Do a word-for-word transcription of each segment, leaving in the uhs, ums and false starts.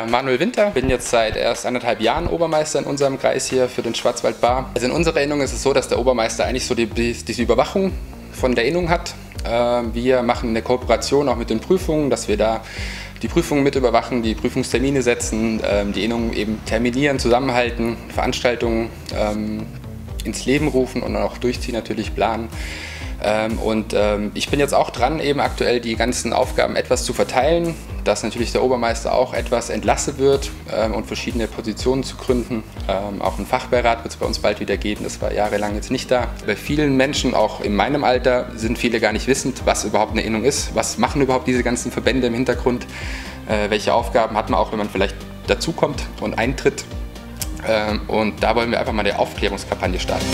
Manuel Winter, bin jetzt seit erst anderthalb Jahren Obermeister in unserem Kreis hier für den Schwarzwald-Baar. Also in unserer Innung ist es so, dass der Obermeister eigentlich so die, diese Überwachung von der Innung hat. Wir machen eine Kooperation auch mit den Prüfungen, dass wir da die Prüfungen mit überwachen, die Prüfungstermine setzen, die Innung eben terminieren, zusammenhalten, Veranstaltungen ins Leben rufen und dann auch durchziehen, natürlich planen. Und ich bin jetzt auch dran, eben aktuell die ganzen Aufgaben etwas zu verteilen, dass natürlich der Obermeister auch etwas entlastet wird und verschiedene Positionen zu gründen. Auch ein Fachbeirat wird es bei uns bald wieder geben, das war jahrelang jetzt nicht da. Bei vielen Menschen, auch in meinem Alter, sind viele gar nicht wissend, was überhaupt eine Innung ist, was machen überhaupt diese ganzen Verbände im Hintergrund, welche Aufgaben hat man auch, wenn man vielleicht dazukommt und eintritt. Und da wollen wir einfach mal eine Aufklärungskampagne starten.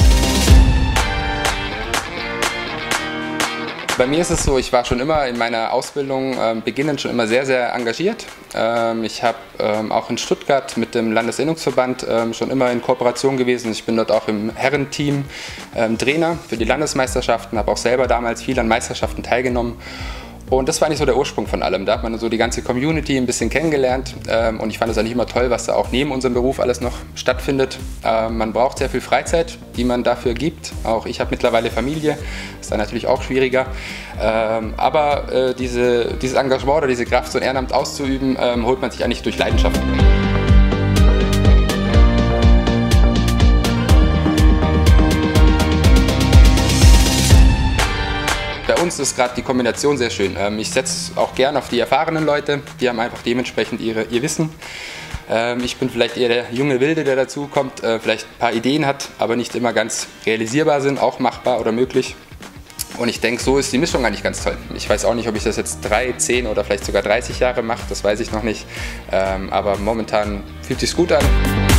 Bei mir ist es so, ich war schon immer in meiner Ausbildung ähm, beginnend schon immer sehr, sehr engagiert. Ähm, ich habe ähm, auch in Stuttgart mit dem Landesinnungsverband ähm, schon immer in Kooperation gewesen. Ich bin dort auch im Herrenteam ähm, Trainer für die Landesmeisterschaften, habe auch selber damals viel an Meisterschaften teilgenommen. Und das war eigentlich so der Ursprung von allem. Da hat man so die ganze Community ein bisschen kennengelernt ähm, und ich fand es eigentlich immer toll, was da auch neben unserem Beruf alles noch stattfindet. Ähm, man braucht sehr viel Freizeit, die man dafür gibt. Auch ich habe mittlerweile Familie, ist dann natürlich auch schwieriger. Ähm, aber äh, diese, dieses Engagement oder diese Kraft, so ein Ehrenamt auszuüben, ähm, holt man sich eigentlich durch Leidenschaft. Bei uns ist gerade die Kombination sehr schön. Ich setze auch gern auf die erfahrenen Leute, die haben einfach dementsprechend ihre, ihr Wissen. Ich bin vielleicht eher der junge Wilde, der dazu kommt, vielleicht ein paar Ideen hat, aber nicht immer ganz realisierbar sind, auch machbar oder möglich. Und ich denke, so ist die Mischung eigentlich ganz toll. Ich weiß auch nicht, ob ich das jetzt drei, zehn oder vielleicht sogar dreißig Jahre mache, das weiß ich noch nicht. Aber momentan fühlt es sich gut an.